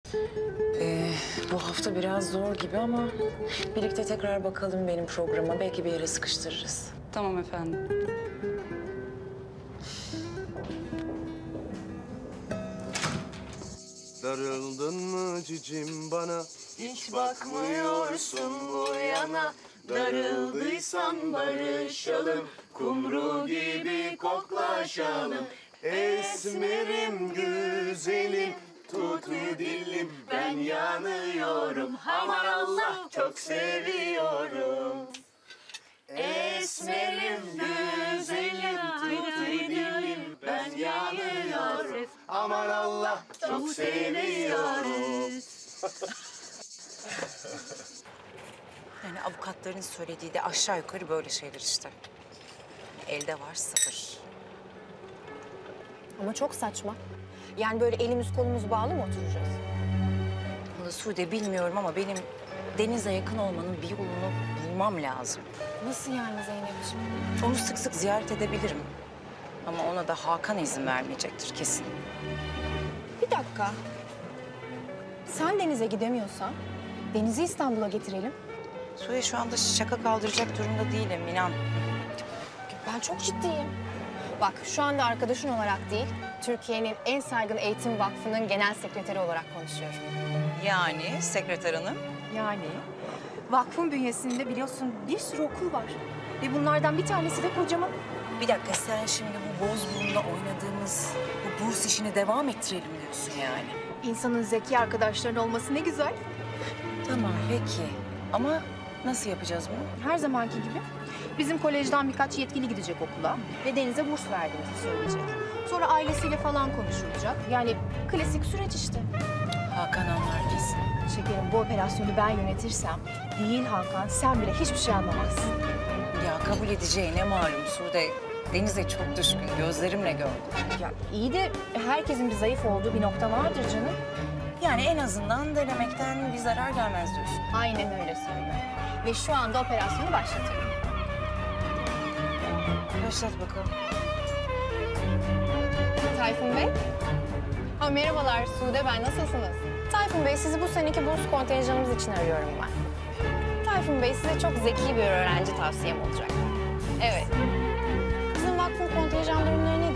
Bu hafta biraz zor gibi ama birlikte tekrar bakalım benim programa. Belki bir yere sıkıştırırız. Tamam efendim. Darıldın mı cicim bana? Hiç bakmıyorsun bu yana. Darıldıysan barışalım. Kumru gibi koklaşalım. Esmerim güzelim, tut dilim, ben yanıyorum. Aman Allah çok seviyorum. Esmerim güzelim, tut dilim, ben yanıyorum. Aman Allah çok seviyorum. Yani avukatların söylediği de aşağı yukarı böyle şeyler işte. Elde var sabır. Ama çok saçma. Yani böyle elimiz kolumuz bağlı mı oturacağız? Vallahi Sude bilmiyorum ama benim denize yakın olmanın bir yolunu bulmam lazım. Nasıl yani Zeynep'ciğim? Onu sık sık ziyaret edebilirim. Ama ona da Hakan izin vermeyecektir kesin. Bir dakika. Sen denize gidemiyorsan Deniz'i İstanbul'a getirelim. Sude şu anda şaka kaldıracak durumda değilim inan. Ben çok ciddiyim. Bak şu anda arkadaşın olarak değil, Türkiye'nin en saygın eğitim vakfının genel sekreteri olarak konuşuyorum. Yani sekreter hanım. Yani vakfın bünyesinde biliyorsun bir sürü okul var. Ve bunlardan bir tanesi de kocaman. Bir dakika sen şimdi bu Bozburun'da oynadığımız bu burs işini devam ettirelim diyorsun yani. İnsanın zeki arkadaşların olması ne güzel. Tamam peki ama nasıl yapacağız bunu? Her zamanki gibi bizim kolejden birkaç yetkili gidecek okula ve Deniz'e burs verdiğimizi söyleyecek. Sonra ailesiyle falan konuşulacak. Yani klasik süreç işte. Hakan anlar kesin. Şekerim bu operasyonu ben yönetirsem değil Hakan sen bile hiçbir şey anlamazsın. Ya kabul edeceğine malum Sude. Deniz'e çok düşkün, gözlerimle gördüm. Ya iyi de herkesin bir zayıf olduğu bir nokta vardır canım. Yani en azından denemekten bir zarar gelmez diyorsun. Aynen öyle söylüyorum. Ve şu anda operasyonu başlatıyorum. Başlat bakalım. Tayfun Bey. Ha, merhabalar Sude ben, nasılsınız? Tayfun Bey sizi bu seneki burs kontenjanımız için arıyorum ben. Tayfun Bey size çok zeki bir öğrenci tavsiyem olacak. Evet. Bizim vakfın kontenjan durumları